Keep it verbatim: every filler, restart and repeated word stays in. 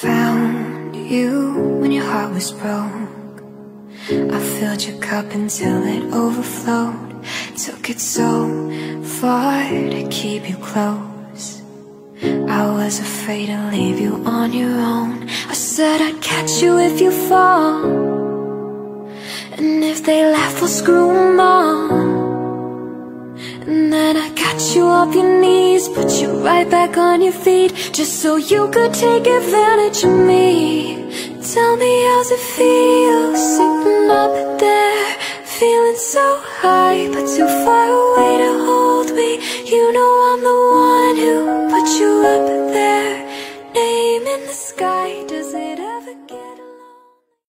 Found you when your heart was broke. I filled your cup until it overflowed. Took it so far to keep you close. I was afraid to leave you on your own. I said I'd catch you if you fall, and if they laugh, we'll screw 'em all. And then I got you off your knees, put you right back on your feet, just so you could take advantage of me. Tell me, how's it feel, sitting up there, feeling so high, but too far away to hold me. You know